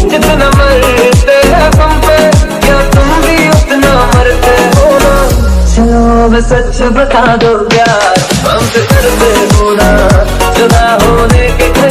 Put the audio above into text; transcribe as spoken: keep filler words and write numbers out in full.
जितना मरते हैं तुम पे, क्या तुम भी उतना मरते हो ना? चलो मैं सच बता दो प्यार हमसे करते हो ना, जुदा होने के